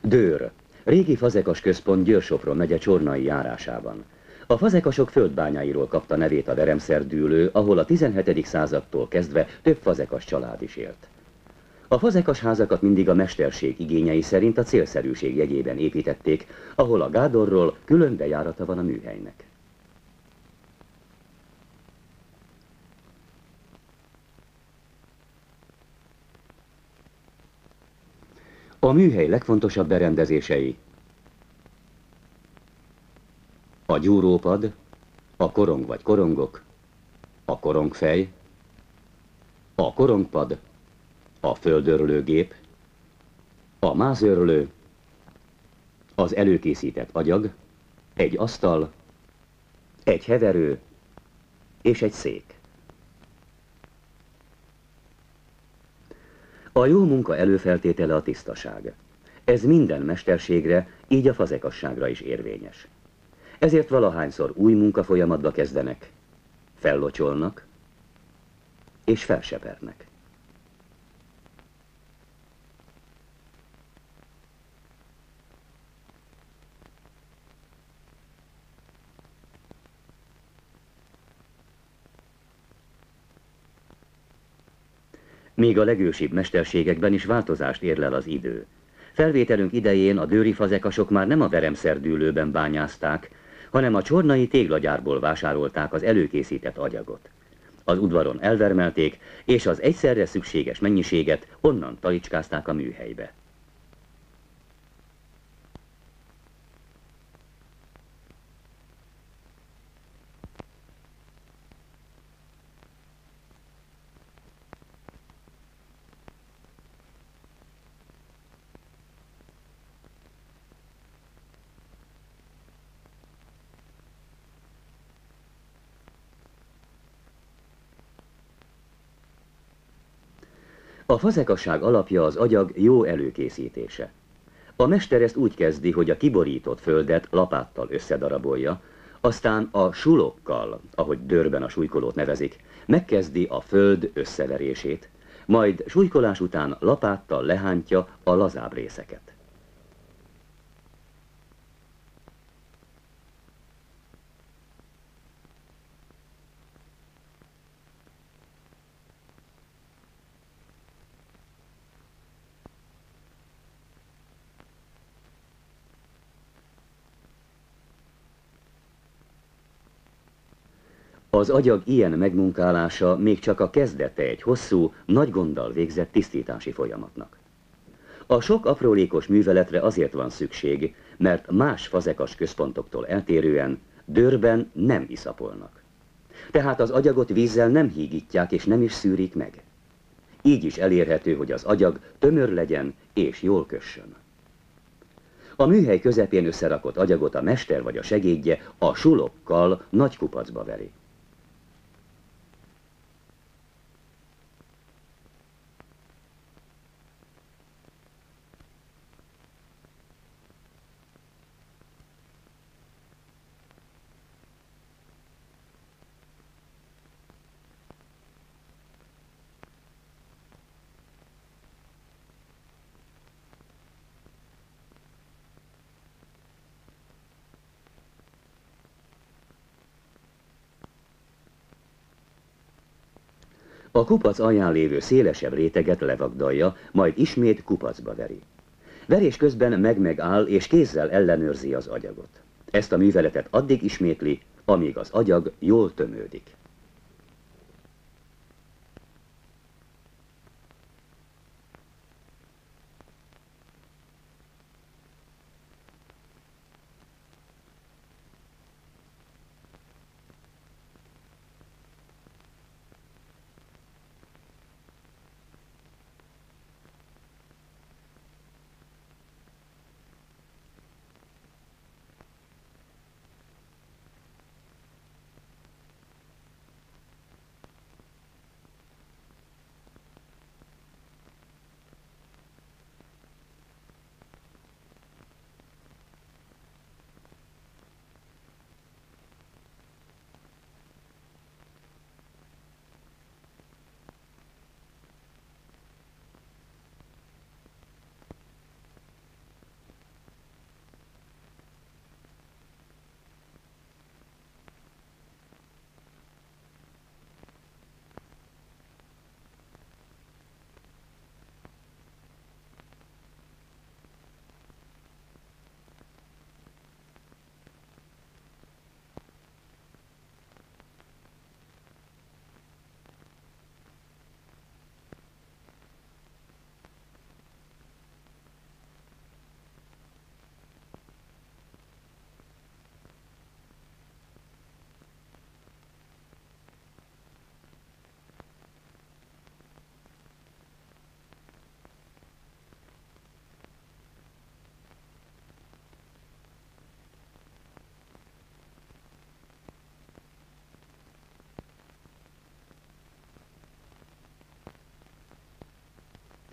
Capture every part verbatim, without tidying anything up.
Dőr, régi fazekas központ Győr-Sopron megye Csornai járásában. A fazekasok földbányáiról kapta nevét a veremszerdűlő, ahol a tizenhetedik századtól kezdve több fazekas család is élt. A fazekas házakat mindig a mesterség igényei szerint a célszerűség jegyében építették, ahol a Gádorról külön bejárata van a műhelynek. A műhely legfontosabb berendezései: a gyúrópad, a korong vagy korongok, a korongfej, a korongpad, a földörlőgép, a mázörlő, az előkészített agyag, egy asztal, egy heverő és egy szék. A jó munka előfeltétele a tisztaság. Ez minden mesterségre, így a fazekasságra is érvényes. Ezért valahányszor új munkafolyamatba kezdenek, fellocsolnak és felsepernek. Míg a legősibb mesterségekben is változást érlel az idő. Felvételünk idején a dőri fazekasok már nem a veremszerdűlőben bányázták, hanem a csornai téglagyárból vásárolták az előkészített agyagot. Az udvaron elvermelték, és az egyszerre szükséges mennyiséget onnan talicskázták a műhelybe. A fazekasság alapja az agyag jó előkészítése. A mester ezt úgy kezdi, hogy a kiborított földet lapáttal összedarabolja, aztán a sulokkal, ahogy Dőrben a súlykolót nevezik, megkezdi a föld összeverését, majd súlykolás után lapáttal lehántja a lazább részeket. Az agyag ilyen megmunkálása még csak a kezdete egy hosszú, nagy gonddal végzett tisztítási folyamatnak. A sok aprólékos műveletre azért van szükség, mert más fazekas központoktól eltérően Dőrben nem iszapolnak. Tehát az agyagot vízzel nem hígítják és nem is szűrik meg. Így is elérhető, hogy az agyag tömör legyen és jól kössön. A műhely közepén összerakott agyagot a mester vagy a segédje a sulokkal nagy kupacba veri. A kupac alján lévő szélesebb réteget levagdalja, majd ismét kupacba veri. Verés közben meg-megáll és kézzel ellenőrzi az agyagot. Ezt a műveletet addig ismétli, amíg az agyag jól tömődik.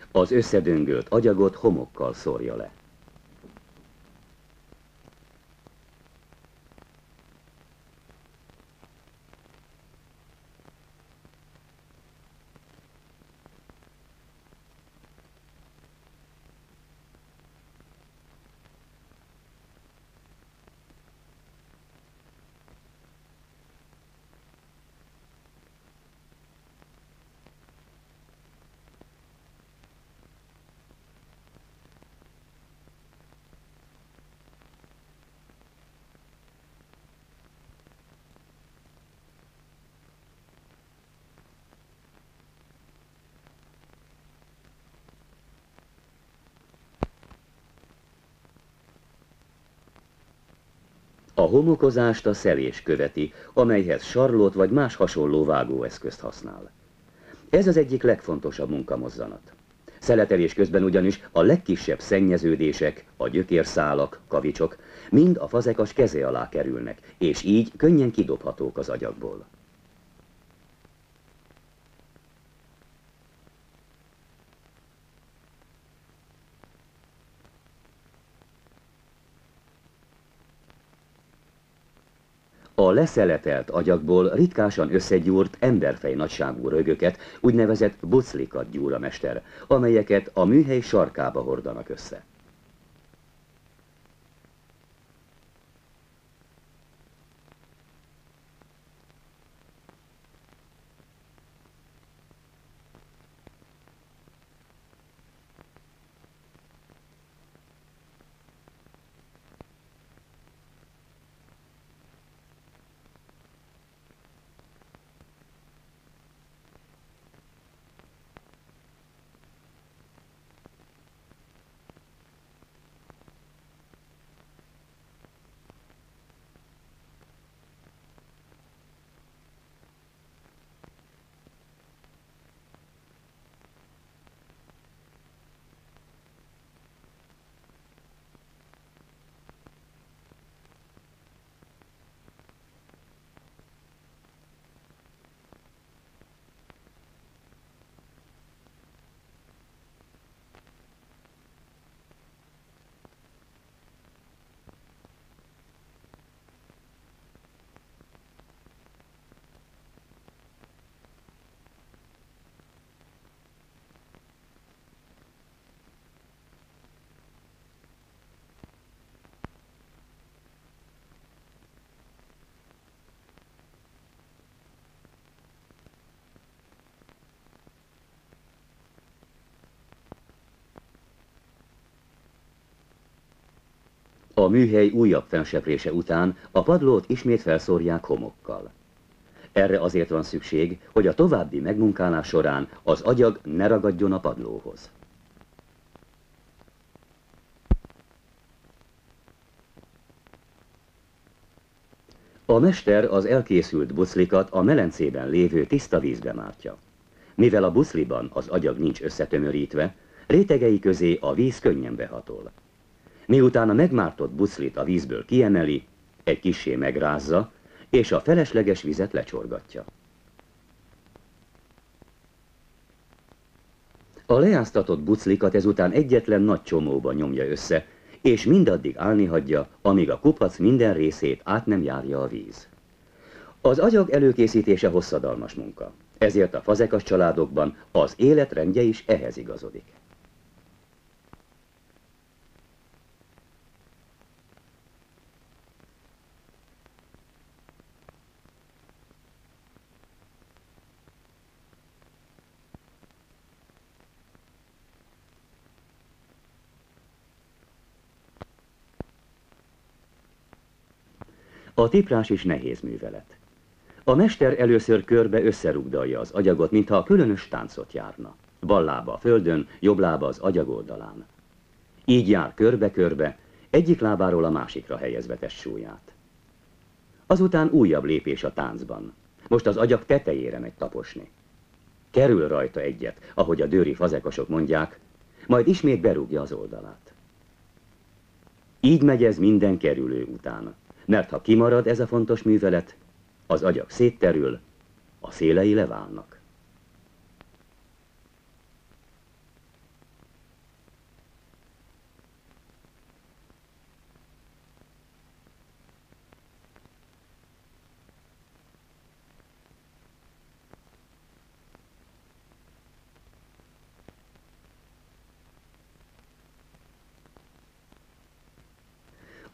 Az összedöngölt agyagot homokkal szórja le. A homokozást a szelés követi, amelyhez sarlót vagy más hasonló vágóeszközt használ. Ez az egyik legfontosabb munkamozzanat. Szeletelés közben ugyanis a legkisebb szennyeződések, a gyökérszálak, kavicsok mind a fazekas keze alá kerülnek, és így könnyen kidobhatók az agyagból. A leszeletelt agyagból ritkásan összegyúrt emberfej nagyságú rögöket, úgynevezett buclikat gyúr a mester, amelyeket a műhely sarkába hordanak össze. A műhely újabb fenseprése után a padlót ismét felszórják homokkal. Erre azért van szükség, hogy a további megmunkálás során az agyag ne ragadjon a padlóhoz. A mester az elkészült buclikat a melencében lévő tiszta vízbe mártja. Mivel a bucliban az agyag nincs összetömörítve, rétegei közé a víz könnyen behatol. Miután a megmártott buclit a vízből kiemeli, egy kissé megrázza, és a felesleges vizet lecsorgatja. A leáztatott buclikat ezután egyetlen nagy csomóba nyomja össze, és mindaddig állni hagyja, amíg a kupac minden részét át nem járja a víz. Az agyag előkészítése hosszadalmas munka, ezért a fazekas családokban az életrendje is ehhez igazodik. A tiprás is nehéz művelet. A mester először körbe összerugdalja az agyagot, mintha különös táncot járna. Bal lába a földön, jobb lába az agyag oldalán. Így jár körbe-körbe, egyik lábáról a másikra helyezve testsúlyát. Azután újabb lépés a táncban. Most az agyag tetejére megy taposni. Kerül rajta egyet, ahogy a dőri fazekosok mondják, majd ismét berúgja az oldalát. Így megy ez minden kerülő után. Mert ha kimarad ez a fontos művelet, az agyag szétterül, a szélei leválnak.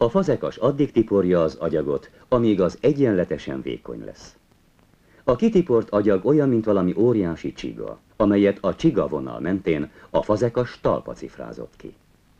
A fazekas addig tiporja az agyagot, amíg az egyenletesen vékony lesz. A kitiport agyag olyan, mint valami óriási csiga, amelyet a csiga vonal mentén a fazekas talpa cifrázott ki.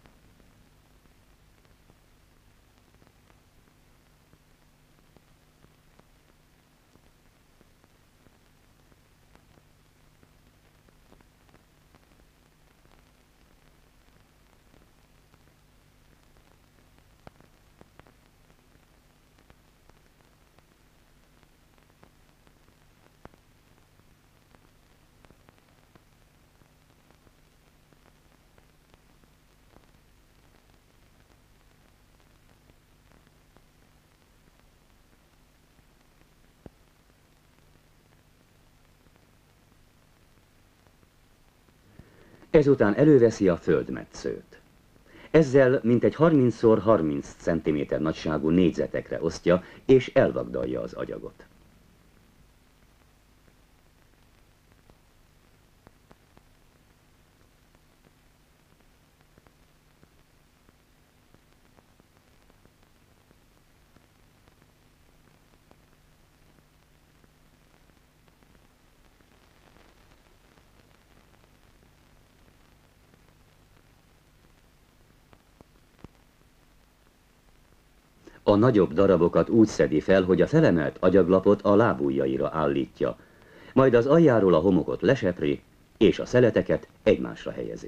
Ezután előveszi a földmetszőt. Ezzel mintegy harminc szor harminc centiméter nagyságú négyzetekre osztja és elvagdalja az agyagot. A nagyobb darabokat úgy szedi fel, hogy a felemelt agyaglapot a lábujjaira állítja, majd az aljáról a homokot lesepri, és a szeleteket egymásra helyezi.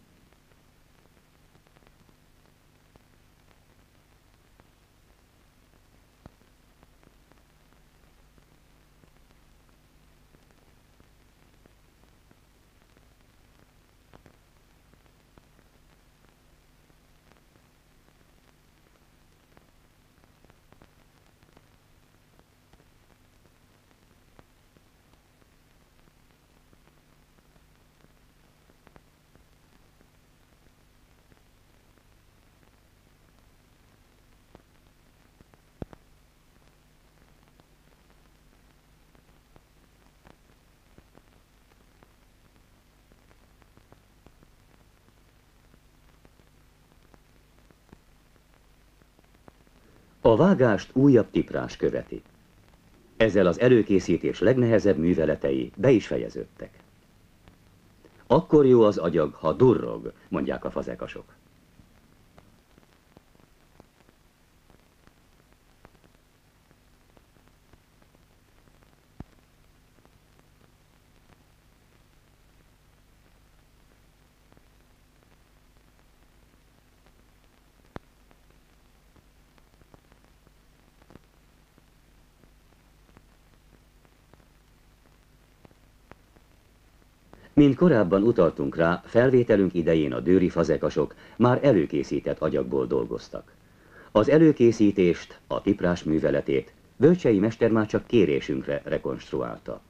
A vágást újabb tiprás követi. Ezzel az előkészítés legnehezebb műveletei be is fejeződtek. Akkor jó az agyag, ha durrog, mondják a fazekasok. Mint korábban utaltunk rá, felvételünk idején a dőri fazekasok már előkészített agyagból dolgoztak. Az előkészítést, a tiprás műveletét Bölcsei mester már csak kérésünkre rekonstruálta.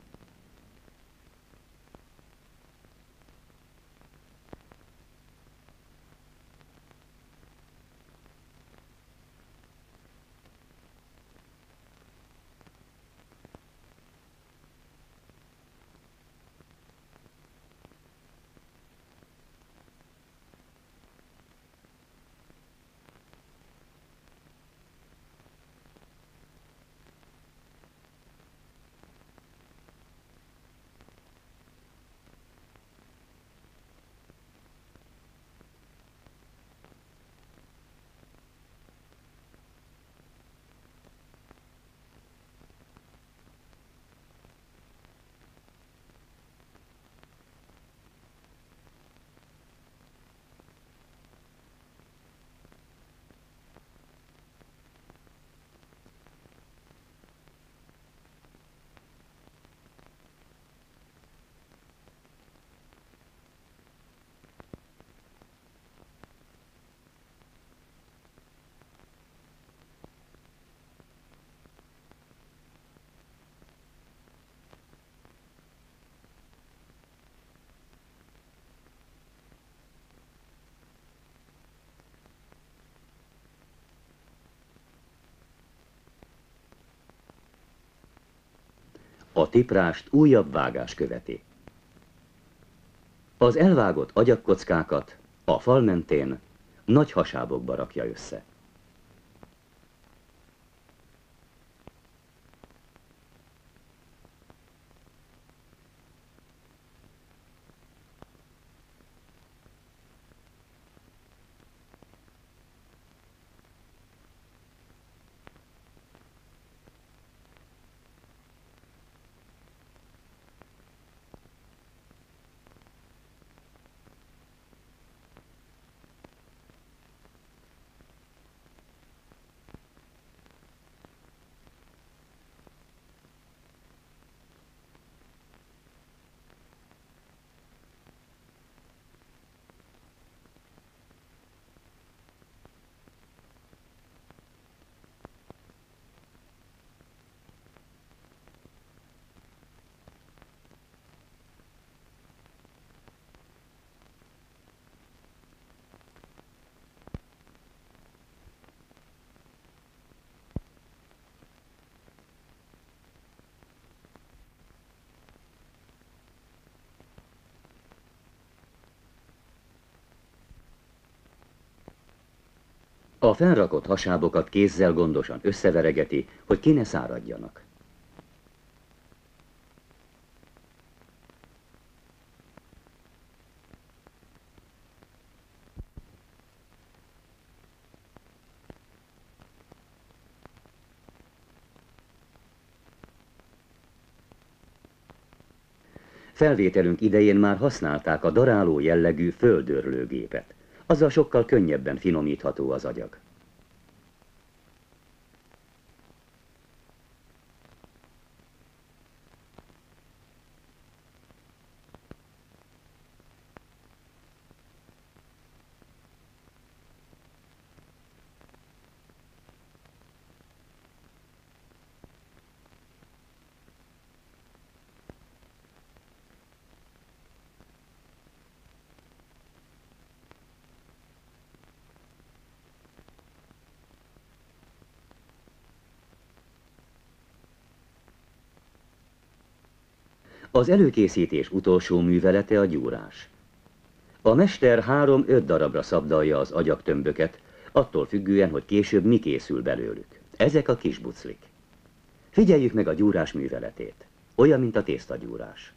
A tiprást újabb vágás követi. Az elvágott agyagkockákat a fal mentén nagy hasábokba rakja össze. A felrakott hasábokat kézzel gondosan összeveregeti, hogy ki ne száradjanak. Felvételünk idején már használták a daráló jellegű földőrlőgépet. Azzal sokkal könnyebben finomítható az agyag. Az előkészítés utolsó művelete a gyúrás. A mester három-öt darabra szabdalja az agyagtömböket, attól függően, hogy később mi készül belőlük. Ezek a kis buclik. Figyeljük meg a gyúrás műveletét. Olyan, mint a tésztagyúrás.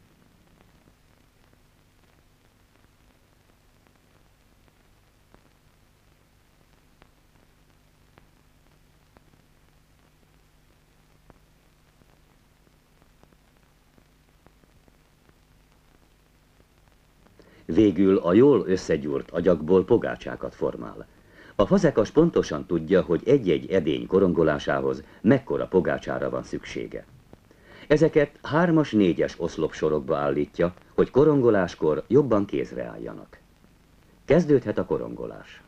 Végül a jól összegyúrt agyagból pogácsákat formál. A fazekas pontosan tudja, hogy egy-egy edény korongolásához mekkora pogácsára van szüksége. Ezeket hármas-négyes oszlopsorokba állítja, hogy korongoláskor jobban kézre álljanak. Kezdődhet a korongolás.